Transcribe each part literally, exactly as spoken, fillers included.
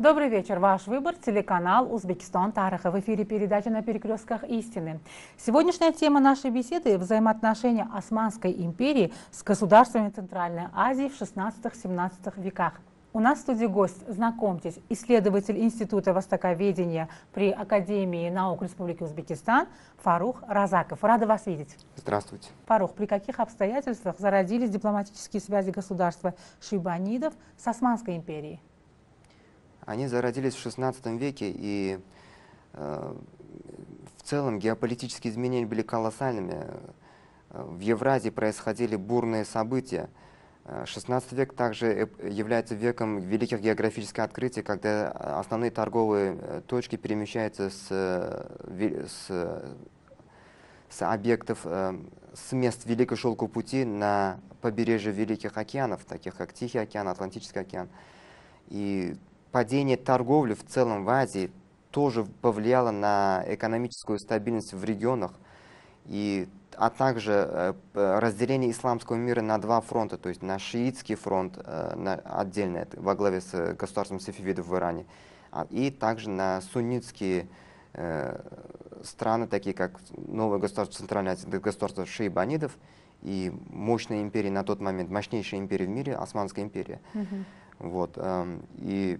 Добрый вечер. Ваш выбор – телеканал «Узбекистан Тариха». В эфире передача «На перекрестках истины». Сегодняшняя тема нашей беседы – взаимоотношения Османской империи с государствами Центральной Азии в шестнадцатом-семнадцатом веках. У нас в студии гость, знакомьтесь, исследователь Института востоковедения при Академии наук Республики Узбекистан Фарух Разаков. Рада вас видеть. Здравствуйте. Фарух, при каких обстоятельствах зародились дипломатические связи государства шейбанидов с Османской империей? Они зародились в шестнадцатом веке, и э, в целом геополитические изменения были колоссальными. В Евразии происходили бурные события. шестнадцатый век также является веком великих географических открытий, когда основные торговые точки перемещаются с, с, с объектов, с мест Великого Шелкового пути на побережье Великих океанов, таких как Тихий океан, Атлантический океан. И падение торговли в целом в Азии тоже повлияло на экономическую стабильность в регионах, и, а также э, разделение исламского мира на два фронта, то есть на шиитский фронт э, на, отдельно, во главе с государством сефевидов в Иране, а, и также на суннитские э, страны, такие как новое государство Центральной Азии, государство шейбанидов, и мощная империя на тот момент, мощнейшая империя в мире, Османская империя. Mm-hmm. Вот, э, и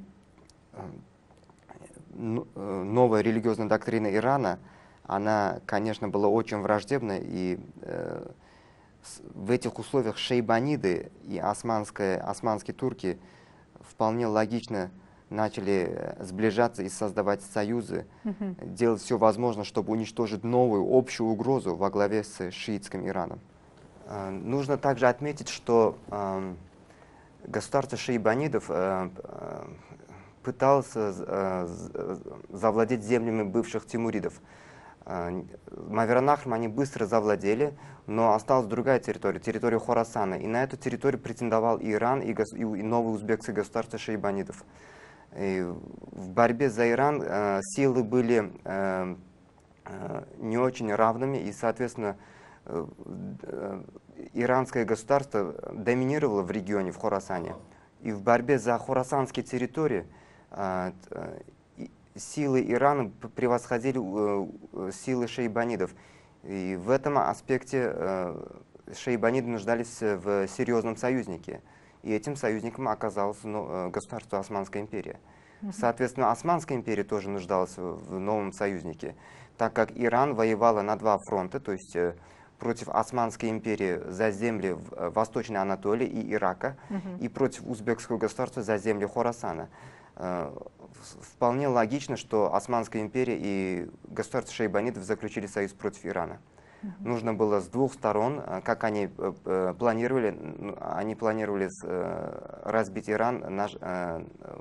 новая религиозная доктрина Ирана, она, конечно, была очень враждебна, и э, в этих условиях шейбаниды и османские, османские турки вполне логично начали сближаться и создавать союзы, mm-hmm. делать все возможное, чтобы уничтожить новую общую угрозу во главе с шиитским Ираном. Э, нужно также отметить, что э, государство шейбанидов э, э, пытался э, завладеть землями бывших тимуридов. Э, Маверанахром они быстро завладели, но осталась другая территория, территория Хорасана. И на эту территорию претендовал и Иран, и, гос, и новое узбекское государство шейбанидов. И в борьбе за Иран э, силы были э, э, не очень равными, и, соответственно, э, э, иранское государство доминировало в регионе, в Хорасане. И в борьбе за хорасанские территории э, э, силы Ирана превосходили э, силы шейбанидов. И в этом аспекте э, шейбаниды нуждались в серьезном союзнике. И этим союзником оказалось ну, государство Османская империя. Mm-hmm. Соответственно, Османская империя тоже нуждалась в новом союзнике, так как Иран воевала на два фронта, то есть э, против Османской империи за земли в Восточной Анатолии и Ирака, uh-huh. и против узбекского государства за земли Хорасана. Э, вполне логично, что Османская империя и государство шейбанидов заключили союз против Ирана. Uh-huh. Нужно было с двух сторон, как они э, планировали, они планировали э, разбить Иран, наш, э,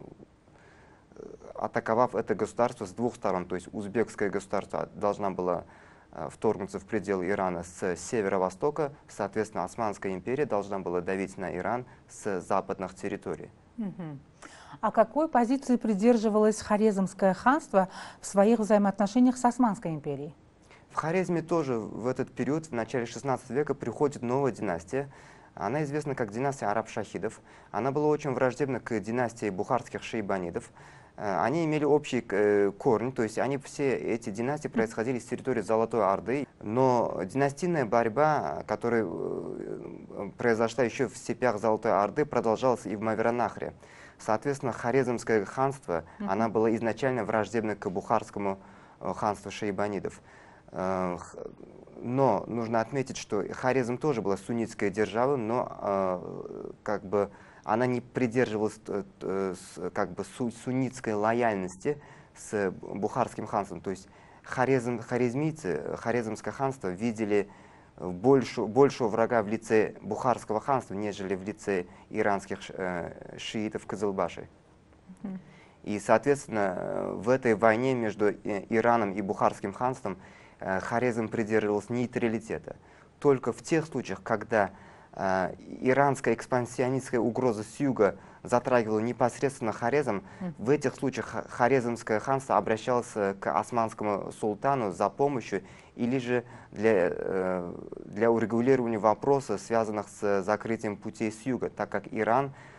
атаковав это государство с двух сторон. То есть узбекское государство должна была вторгнуться в пределы Ирана с северо-востока, соответственно, Османская империя должна была давить на Иран с западных территорий. Угу. А какой позиции придерживалось Хорезмское ханство в своих взаимоотношениях с Османской империей? В Хорезме тоже в этот период, в начале шестнадцатого века, приходит новая династия. Она известна как династия араб-шахидов. Она была очень враждебна к династии бухарских шейбанидов. Они имели общий корень, то есть они все эти династии происходили с территории Золотой Орды. Но династийная борьба, которая произошла еще в степях Золотой Орды, продолжалась и в Маверанахре. Соответственно, Хорезмское ханство, mm-hmm. она была изначально враждебна к бухарскому ханству шейбанидов. Но нужно отметить, что Хорезм тоже была суннитская держава, но как бы она не придерживалась как бы суннитской лояльности с бухарским ханством. То есть хорезм, хорезмийцы, хорезмское ханство видели больше, большего врага в лице бухарского ханства, нежели в лице иранских э, шиитов Кызылбаши. Mm-hmm. И, соответственно, в этой войне между Ираном и бухарским ханством э, Хорезм придерживался нейтралитета. Только в тех случаях, когда э, иранская экспансионистская угроза с юга затрагивала непосредственно Хорезм, mm. в этих случаях Хорезмское ханство обращалось к османскому султану за помощью или же для, э, для урегулирования вопросов, связанных с закрытием путей с юга, так как Иран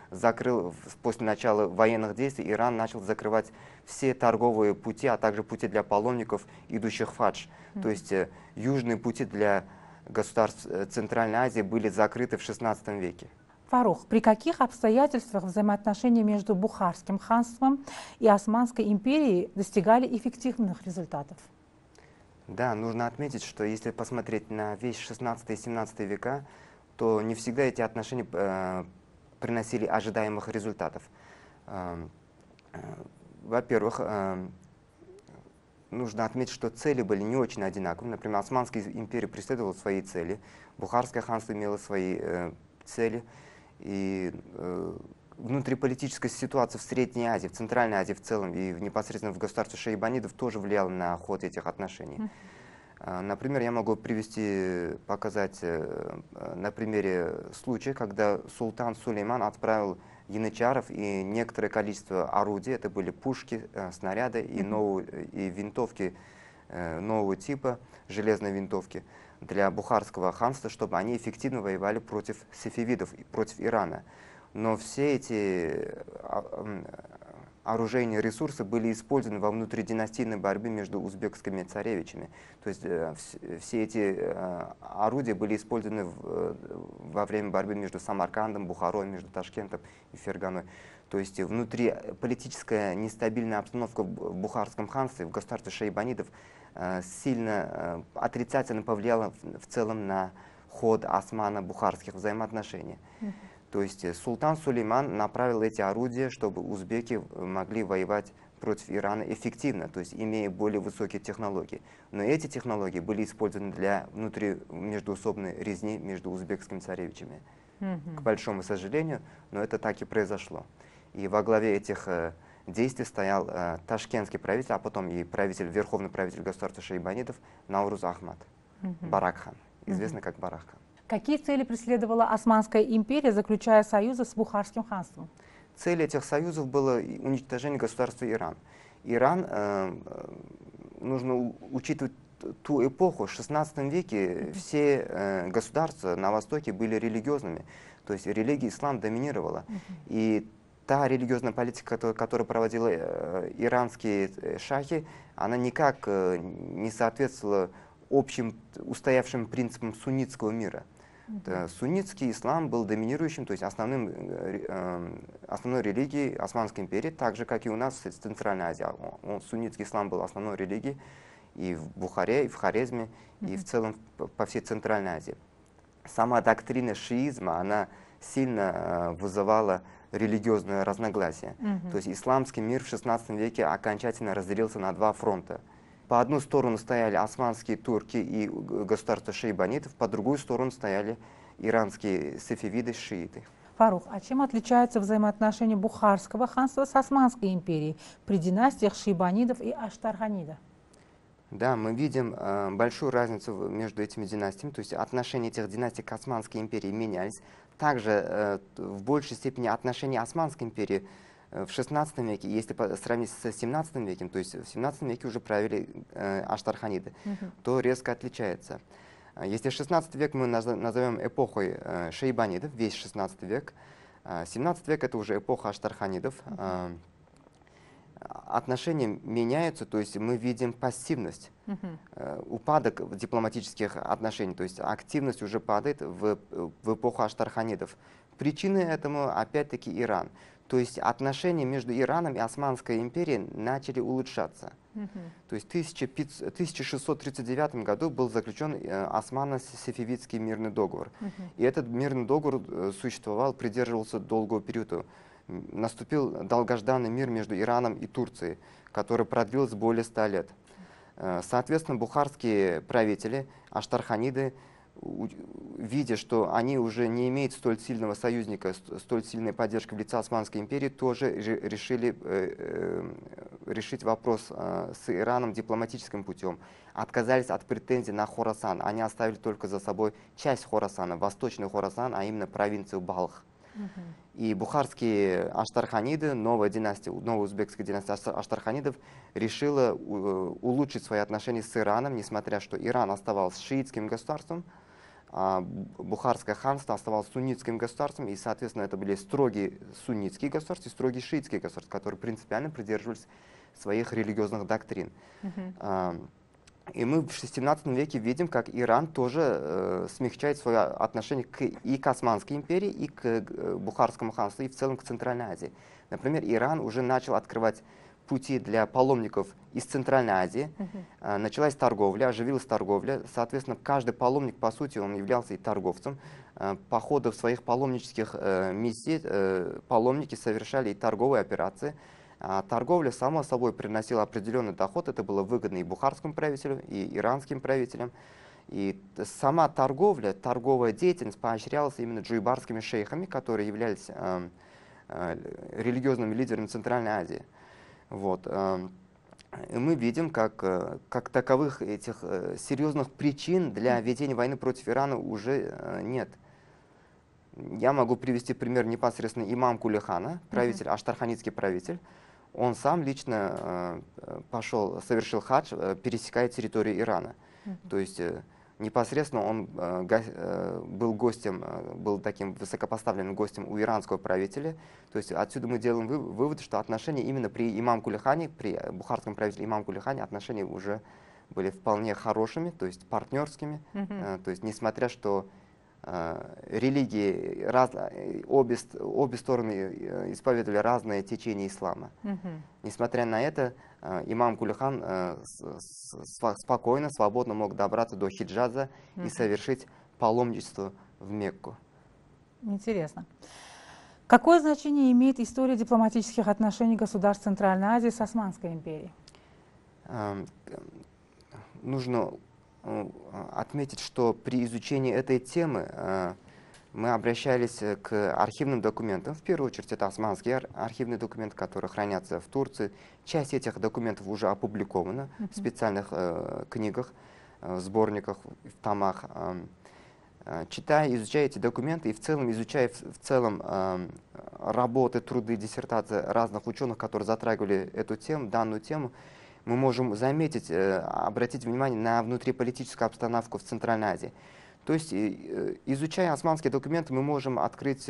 закрыл, после начала военных действий, Иран начал закрывать все торговые пути, а также пути для паломников, идущих в хадж. Mm-hmm. То есть э, южные пути для государств Центральной Азии были закрыты в шестнадцатом веке. Фарух, при каких обстоятельствах взаимоотношения между Бухарским ханством и Османской империей достигали эффективных результатов? Да, нужно отметить, что если посмотреть на весь шестнадцатый и семнадцатый века, то не всегда эти отношения э, приносили ожидаемых результатов. Э, э, во-первых, э, нужно отметить, что цели были не очень одинаковые. Например, Османская империя преследовала свои цели, Бухарское ханство имело свои э, цели. И э, внутриполитическая ситуация в Средней Азии, в Центральной Азии в целом и в, непосредственно в государстве шейбанидов тоже влияла на ход этих отношений. Mm. Uh, например, я могу привести, показать uh, на примере случая, когда султан Сулейман отправил янычаров и некоторое количество орудий, это были пушки, uh, снаряды и, mm-hmm. новые, и винтовки uh, нового типа, железные винтовки, для Бухарского ханства, чтобы они эффективно воевали против сефевидов, против Ирана. Но все эти оружейные ресурсы были использованы во внутридинастийной борьбе между узбекскими царевичами. То есть все эти орудия были использованы во время борьбы между Самаркандом, Бухарой, между Ташкентом и Ферганой. То есть внутриполитическая нестабильная обстановка в Бухарском ханстве, в государстве шейбанидов, сильно отрицательно повлияла в целом на ход османо-бухарских взаимоотношений. Mm-hmm. То есть султан Сулейман направил эти орудия, чтобы узбеки могли воевать против Ирана эффективно, то есть имея более высокие технологии. Но эти технологии были использованы для внутримеждуусобной резни между узбекскими царевичами. Mm-hmm. К большому сожалению, но это так и произошло. И во главе этих э, действий стоял э, ташкентский правитель, а потом и правитель, верховный правитель государства шейбанидов Nauруз Ахмад, mm-hmm. Барак-хан, известный mm-hmm. как Барак-хан. Какие цели преследовала Османская империя, заключая союзы с Бухарским ханством? Цель этих союзов была уничтожение государства Иран. Иран, э, нужно учитывать ту эпоху, в шестнадцатом веке mm-hmm. все э, государства на Востоке были религиозными, то есть религия ислам доминировала. Mm-hmm. И та религиозная политика, которую проводила э, иранские шахи, она никак э, не соответствовала общим устоявшим принципам суннитского мира. Mm-hmm. Суннитский ислам был доминирующим, то есть основным, э, основной религией Османской империи, так же, как и у нас в Центральной Азии. Он, суннитский ислам был основной религией и в Бухаре, и в Хорезме, mm-hmm. и в целом по всей Центральной Азии. Сама доктрина шиизма, она сильно э, вызывала религиозное разногласие. Mm-hmm. То есть исламский мир в шестнадцатом веке окончательно разделился на два фронта. По одну сторону стояли османские турки и государство шейбанитов, по другую сторону стояли иранские сефевиды, шииты. Фарух, а чем отличаются взаимоотношения Бухарского ханства с Османской империей при династиях шейбанидов и аштарханидов? Да, мы видим э, большую разницу между этими династиями, то есть отношения этих династий к Османской империи менялись. Также э, в большей степени отношения Османской империи в шестнадцатом веке, если сравнить с семнадцатым веком, то есть в семнадцатом веке уже правили э, аштарханиды, uh-huh. то резко отличается. Если шестнадцатый век мы назовем эпохой э, шейбанидов, весь шестнадцатый век, э, семнадцатый век это уже эпоха аштарханидов, uh-huh. э, отношения меняются, то есть мы видим пассивность, uh-huh. э, упадок дипломатических отношений, то есть активность уже падает в, в эпоху аштарханидов. Причиной этому опять-таки Иран. То есть отношения между Ираном и Османской империей начали улучшаться. Mm-hmm. То есть в тысяча шестьсот тридцать девятом году был заключен э, Османо-Сефевидский мирный договор. Mm-hmm. И этот мирный договор э, существовал, придерживался долгого периода. Наступил долгожданный мир между Ираном и Турцией, который продлился более ста лет. Э, соответственно, бухарские правители, аштарханиды, видя, что они уже не имеют столь сильного союзника, столь сильной поддержки в лице Османской империи, тоже решили э, э, решить вопрос э, с Ираном дипломатическим путем. Отказались от претензий на Хорасан. Они оставили только за собой часть Хорасана, восточный Хорасан, а именно провинцию Балх. Uh-huh. И бухарские аштарханиды, новая династия, новая узбекская династия аштарханидов решила улучшить свои отношения с Ираном, несмотря что Иран оставался шиитским государством. а Бухарское ханство оставалось суннитским государством, и, соответственно, это были строгие суннитские государства и строгие шиитские государства, которые принципиально придерживались своих религиозных доктрин. Uh-huh. И мы в семнадцатом веке видим, как Иран тоже э, смягчает свое отношение к, и к Османской империи, и к э, Бухарскому ханству, и в целом к Центральной Азии. Например, Иран уже начал открывать пути для паломников из Центральной Азии. Uh-huh. э, началась торговля, оживилась торговля. Соответственно, каждый паломник, по сути, он являлся и торговцем. Э, по ходу своих паломнических э, миссий э, паломники совершали и торговые операции. А торговля, само собой, приносила определенный доход. Это было выгодно и бухарскому правителю, и иранским правителям. И сама торговля, торговая деятельность поощрялась именно джуйбарскими шейхами, которые являлись э, э, религиозными лидерами Центральной Азии. Вот. Э, и мы видим, как, э, как таковых этих э, серьезных причин для ведения войны против Ирана уже э, нет. Я могу привести пример непосредственно имам Кулихана, правитель, uh-huh. аштарханитский правитель. Он сам лично э, пошел, совершил хадж, э, пересекая территорию Ирана. Uh-huh. То есть э, непосредственно он э, го, э, был гостем, э, был таким высокопоставленным гостем у иранского правителя. То есть отсюда мы делаем вы, вывод, что отношения именно при имам Кулихане, при бухарском правителе имам Кулихане, отношения уже были вполне хорошими, то есть партнерскими. Uh-huh. э, то есть несмотря что религии, раз, обе, обе стороны исповедовали разные течения ислама. Uh-huh. Несмотря на это, имам Кулихан спокойно, свободно мог добраться до Хиджаза uh-huh. и совершить паломничество в Мекку. Интересно. Какое значение имеет история дипломатических отношений государств Центральной Азии с Османской империей? Нужно отметить, что при изучении этой темы э, мы обращались к архивным документам. В первую очередь это османские ар архивные документы, которые хранятся в Турции. Часть этих документов уже опубликована uh-huh. в специальных э, книгах, э, в сборниках, в томах. Э, э, читая, изучая эти документы и в целом изучая в, в целом э, работы, труды, диссертации разных ученых, которые затрагивали эту тему, данную тему, мы можем заметить, обратить внимание на внутриполитическую обстановку в Центральной Азии. То есть, изучая османские документы, мы можем открыть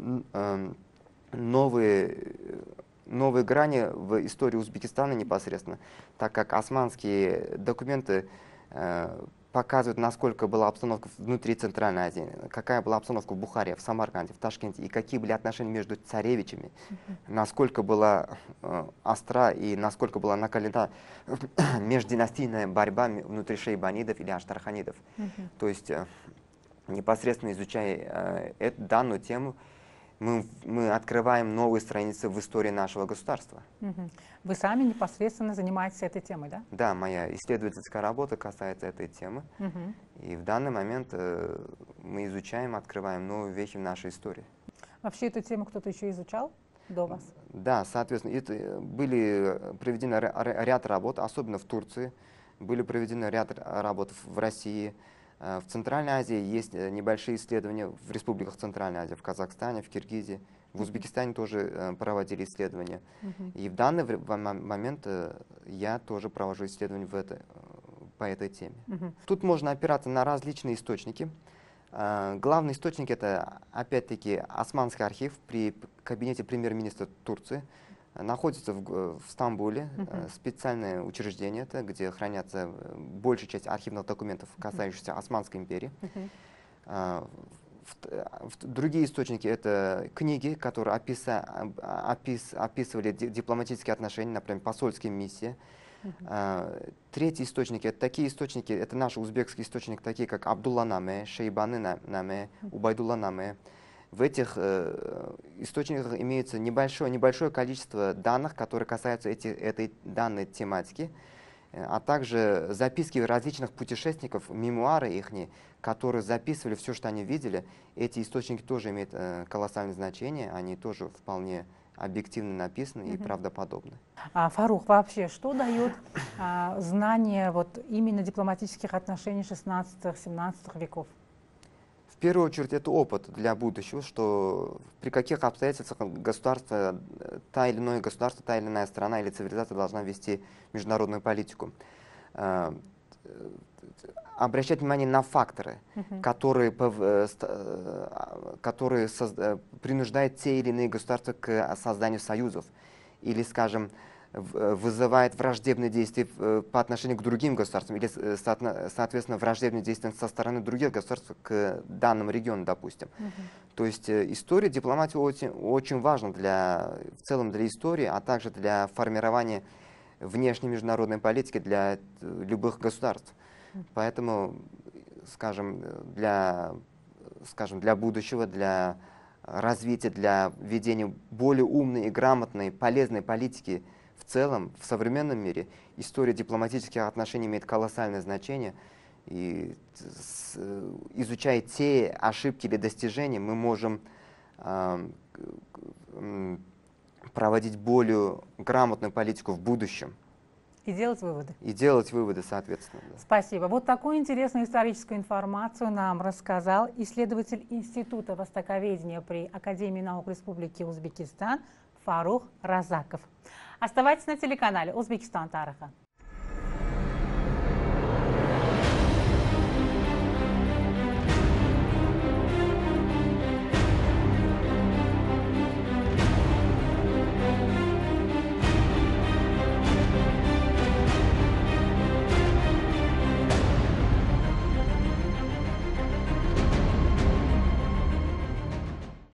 новые, новые грани в истории Узбекистана непосредственно, так как османские документы показывают, насколько была обстановка внутри Центральной Азии, какая была обстановка в Бухаре, в Самарканде, в Ташкенте, и какие были отношения между царевичами, uh-huh. насколько была э, остра и насколько была накалена междинастийная борьба внутри шейбанидов или аштарханидов. Uh-huh. То есть, э, непосредственно изучая э, эту, данную тему, мы, мы открываем новые страницы в истории нашего государства. Угу. Вы сами непосредственно занимаетесь этой темой, да? Да, моя исследовательская работа касается этой темы. Угу. И в данный момент э, мы изучаем, открываем новые вехи в нашей истории. Вообще эту тему кто-то еще изучал до вас? Да, соответственно, это были проведены ряд работ, особенно в Турции, были проведены ряд работ в России. В Центральной Азии есть небольшие исследования в республиках Центральной Азии, в Казахстане, в Киргизии, в Узбекистане тоже проводили исследования. Uh-huh. И в данный момент я тоже провожу исследования в это, по этой теме. Uh-huh. Тут можно опираться на различные источники. Главный источник — это, опять-таки, Османский архив при кабинете премьер-министра Турции. Находится в, в Стамбуле, uh-huh. специальное учреждение, это, где хранятся большая часть архивных документов, касающихся uh-huh. Османской империи. Uh-huh. а, в, в, другие источники — это книги, которые описа, опис, описывали ди, дипломатические отношения, например, посольские миссии. Uh-huh. а, третьи источники — это такие источники, это наши узбекские источники, такие как Абдулла Наме, Шейбаны Наме, uh-huh. Убайдулла Наме. В этих э, источниках имеется небольшое, небольшое количество данных, которые касаются эти, этой данной тематики, а также записки различных путешественников, мемуары их, которые записывали все, что они видели. Эти источники тоже имеют э, колоссальное значение, они тоже вполне объективно написаны mm-hmm. и правдоподобны. А, Фарух, вообще, что дает а, знание вот, именно дипломатических отношений шестнадцатого-семнадцатого веков? В первую очередь, это опыт для будущего, что при каких обстоятельствах государство, та или иное государство, та или иная страна или цивилизация должна вести международную политику. обращать внимание на факторы, Мгм. которые, пов- э, ст- э, которые соз- э, принуждают те или иные государства к созданию союзов или, скажем, в- э, вызывает враждебные действия э, по отношению к другим государствам или, э, соотно- соответственно, враждебные действия со стороны других государств к данному региону, допустим. Мгм. То есть э, история дипломатии очень, очень важна для, в целом для истории, а также для формирования внешней международной политики для э, любых государств. Поэтому, скажем, для, скажем, для будущего, для развития, для ведения более умной и грамотной, полезной политики в целом, в современном мире, история дипломатических отношений имеет колоссальное значение. И с- изучая те ошибки или достижения, мы можем ам, к- к- м, проводить более грамотную политику в будущем И делать выводы. и делать выводы соответственно. Да. Спасибо. Вот такую интересную историческую информацию нам рассказал исследователь Института востоковедения при Академии наук Республики Узбекистан Фарух Разаков. Оставайтесь на телеканале Узбекистан Тараха.